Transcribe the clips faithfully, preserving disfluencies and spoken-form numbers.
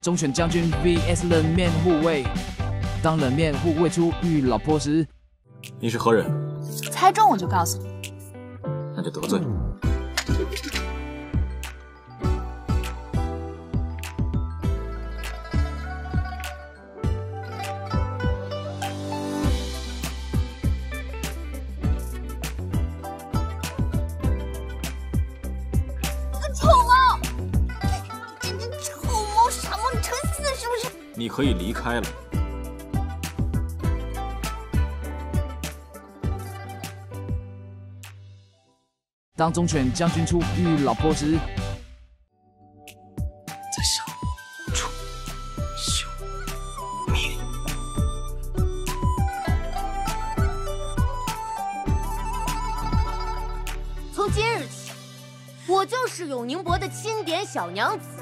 忠犬将军 V S 冷面护卫。当冷面护卫出遇老婆时， 你是何人？ 猜中我就告诉你。 那就得罪。 臭猫！这这臭猫傻猫，你成四是不是？ 你可以离开了。 当忠犬将军出遇老婆时， 在上出修命。 从今日起，我就是永宁伯的钦点小娘子。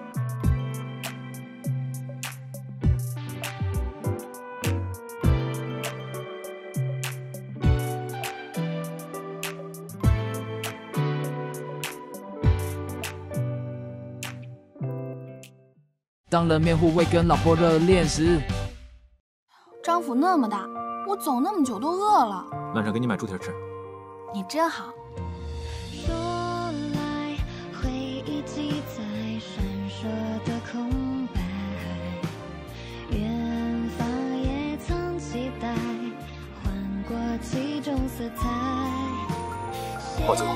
当冷面护卫跟老婆热恋时， 张府那么大，我走那么久都饿了。 晚上给你买猪蹄吃。 你真好。 说来，回忆记载闪烁的空白，远方也曾期待，换过几种色彩。 我走。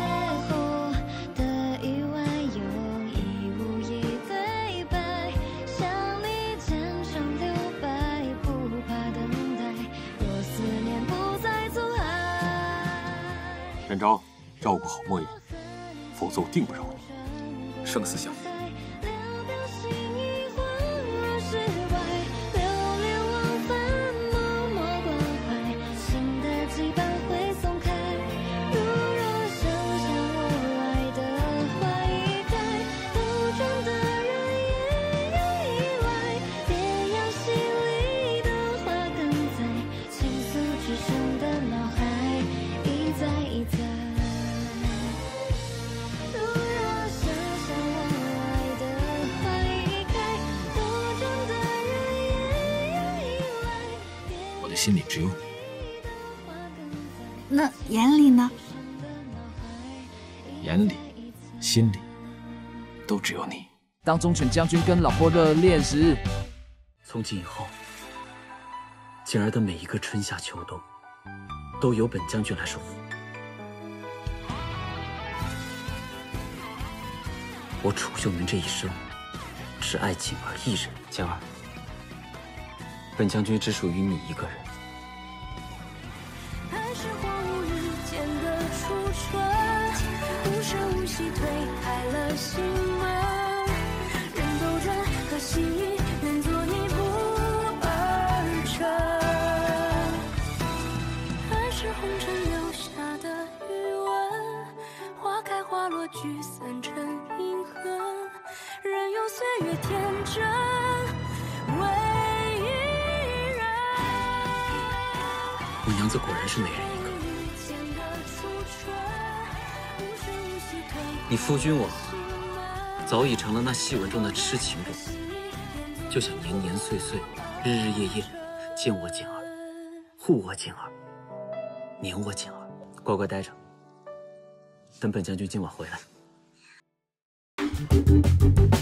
展昭，照顾好莫言，否则我定不饶你。生死相依。 心里只有你。 那眼里呢？ 眼里、心里都只有你。 当忠犬将军跟老婆热恋时， 从今以后，静儿的每一个春夏秋冬，都由本将军来守护。我楚秀明这一生，只爱静儿一人。静儿，本将军只属于你一个人。 心门，人都转，可惜难做你不二臣。爱是红尘留下的余温，花开花落聚散成阴痕。任由岁月天真，为一人。 我娘子果然是美人一个。你夫君我。 早已成了那戏文中的痴情人，就想年年岁岁、日日夜夜见我静儿，护我静儿，黏我静儿，乖乖待着，等本将军今晚回来。